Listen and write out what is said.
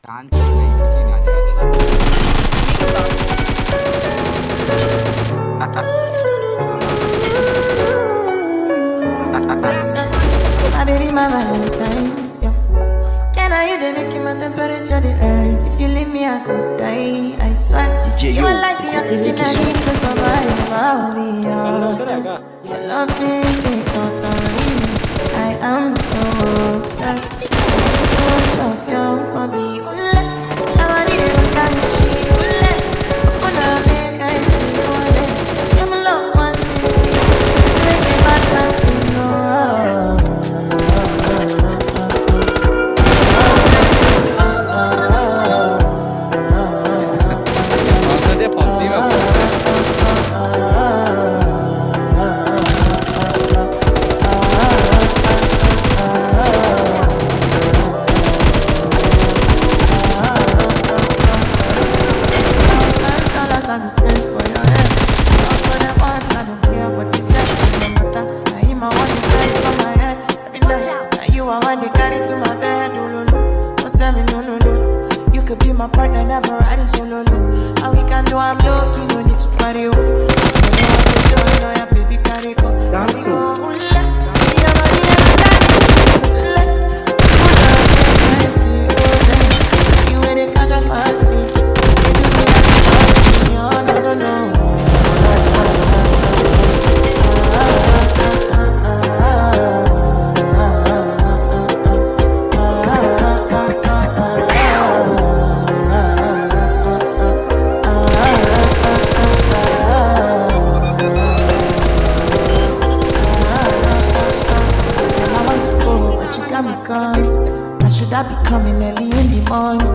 Dance नहीं किसी ने आ My baby, my Valentine. Yeah. Can I you they making my temperature the rise? If you leave me, I could die. I swear. DJ, you are like the oxygen I need to survive. I'll be your love is totally. I am so obsessed. Don't chop your kobe. I want it every time she open up, make I see you. You're my love one thing. Make me back and the positive I go spend for your head. All for the parts, I don't care what you say. No matter, now you my one you carry for my head. Every night, now you are one they carry to my bed. Oh, no, no, don't tell me no, no, no. You could be my partner, never ride it solo, no. And we can do, I'm lucky, no need to party, oh. You know your baby carry go. Dance, oh. You ain't a kind of fancy. I should I be coming early in the morning?